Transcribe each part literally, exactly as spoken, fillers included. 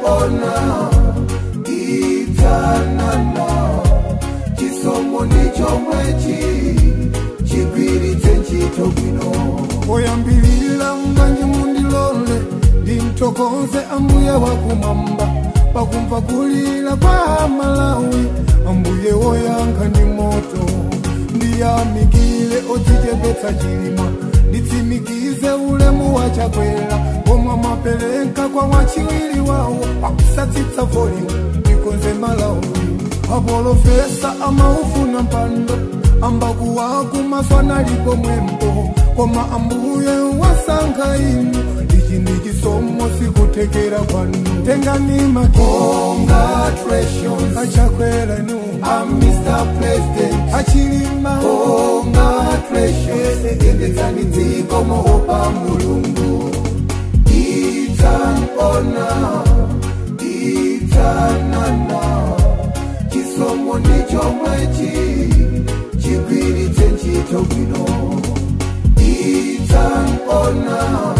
honor, eternal. Chisomo nicho mwechi, chibiri tenchito bino. Oyambilila mbanji mundilole, dintokonze ambuye wakumamba. Pakumva kulila kwa Malawi, ambuye woyanga ni moto. Ndiyamikile otijebeta chilima, nitimikize ulemu wa Chakwera. Omwa mapeleka kwa wachiwili wao, akusatitsa volume, nikonze Malawi. Apolo fesa ama ufuna mpando, ambaku waku maswana lipo mwempo. Koma ambuye wasanga inu, ichisomo sikutekera kwanu. Tengani maki, congratulations, Chakwera nu, I'm Mister President. Achilima, congratulations, endetani komo opa mulungu. It's an honor, eternal. Chisomo nicho mwechi, chibiri tenchito bino. It's an honor,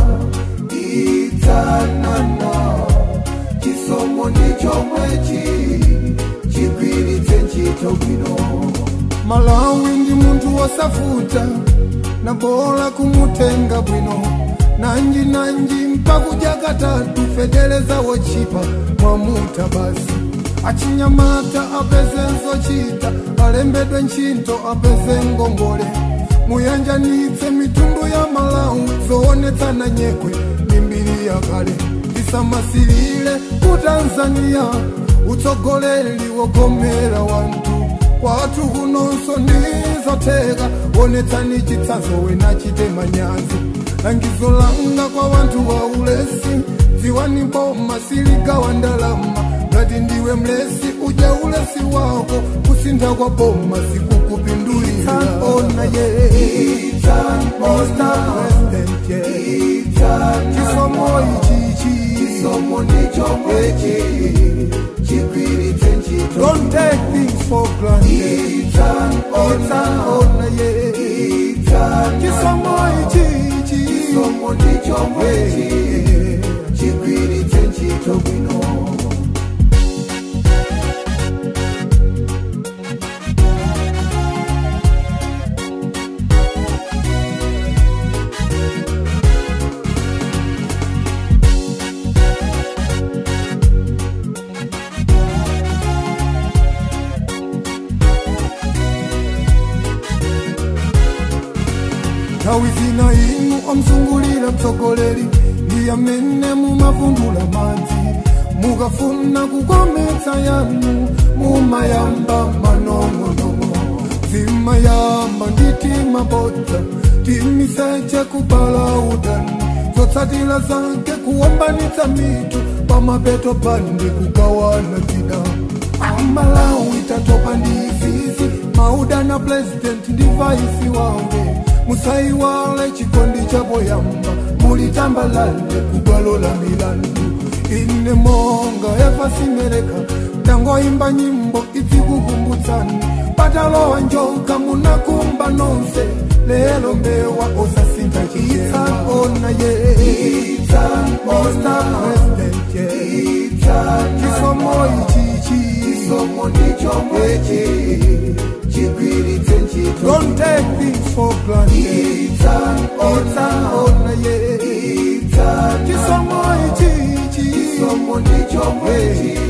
eternal. Chisomo nicho mwechi, chibiri tenchito bino. Malawi ndi muntu wasafuta, na bola kumutenga bwino. Nanji nanji mpakuja katatu, fedeleza wochipa mwamuta basi. Achinyamata apeze nzochita, alembedwe nchinto apeze ngongole. Muyanjanitse mitundu ya Malawi, zoonetsa na nyekwe mimbiri ya kale. Isamasilile ku Tanzania, utsogoleri wokomera wantu. Kwatu kunonso ndizoteka, onetsani chitsanzo wena chitema nyanzi. Langizo langa kwa wantu wa ulesi, ziwani mboma siligawa ndalama. Ngati ndiwe mlesi uja ulesi wako, kusinda kwa boma sikukupindulira. It's an honor, yeah. It's an honor, President, yeah. It's an chisomo ichichi, chisomo nicho mwechi, chibiri tenchito. Don't take things for granted. It's an honor, yeah. It's an chisomo ichichi, chisomo nicho mwechi, chibiri tenchito bino. Tawizina inu omsungulira mtsogoleri, ndiyamene mumavundula madzi. Mukafuna kukometsa yanu, mumayamba manong'onong'o. Zimayamba nditi mabodza, timiseche kupala udani. Zotsatila zake kuombanitsa mitu, pamapeto pandi kukawana zida. Malawi tatopa ndizizi, mauda na president ndivaisi wange. Musai wale chikondi chabo yamba, mulitambalale kubwalola milandu. Ine monga Evance Meleka, tango imba nyimbo itikukumbutsani. Patalowa njoka munakumba nonse, lelo mbewa osasinta chiyema. It's an honor, yeah. It's an honor, President, yeah. It's an chisomo ichichi, chisomo nicho mwechi, chibiri tenchito. Don't take things for granted. It's an honor, yeah. It's an chisomo ichichi, chisomo nicho mwechi,